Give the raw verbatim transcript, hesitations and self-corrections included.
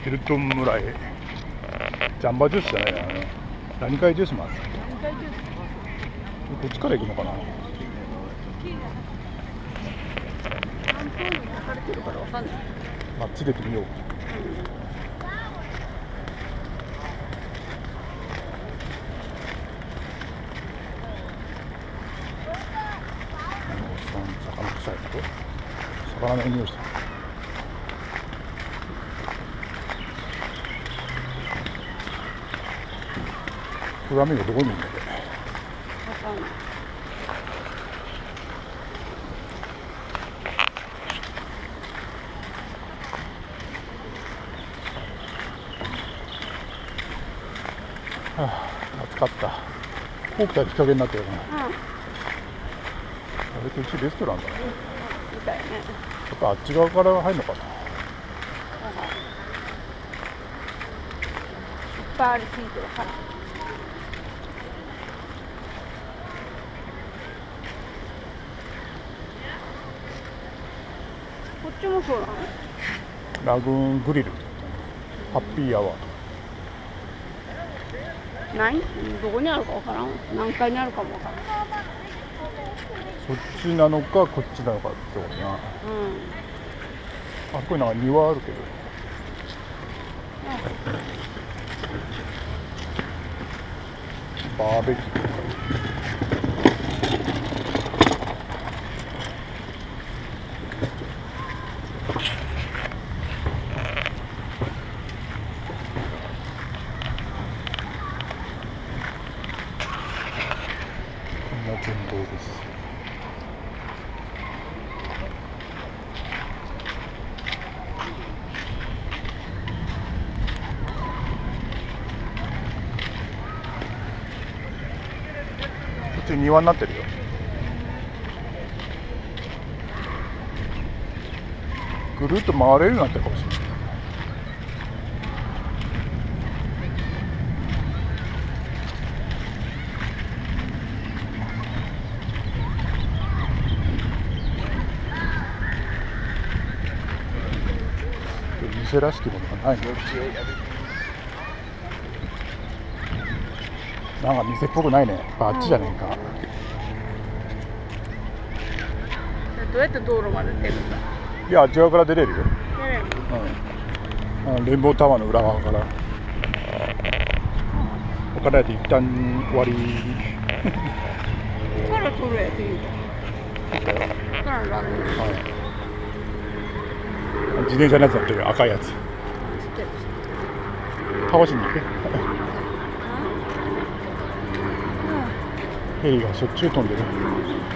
ヒルトン村へ。ジャンバジュースじゃないな、あの何回ジュースもある。こっちから行くのかな。あっち出てみよう。魚臭いこと魚の匂いした。フラミンゴどこにいるんだっけ。はあ、暑かった。こう来たら日陰になってるかな。うん、あれとうちレストランだね。みたいね。やっぱあっち側から入るのかな。いっぱいあるついてるから。こっちもそうなの？ ラグーングリル、ハッピーアワー。 何？どこにあるかわからん。何階にあるかもわからん。 そっちなのかこっちなのかってことな。うん。あそこになんか庭あるけど。うん、バーベキュー。展望です。こっち庭になってるよ。ぐるっと回れるようになってるかもしれない。店らしきものがないの。なんか店っぽくないね。あっちじゃねえか。 どうやって道路まで出るんだ。 いや、あっち側から出れるよ。 出れる。 うん。あのレインボータワーの裏側から。お金で一旦終わり。 から取るやついいじゃん。からラグーン。はい。 自転車のやつ乗ってる赤いやつ。倒しに行く。ヘリがしょっちゅう飛んでる。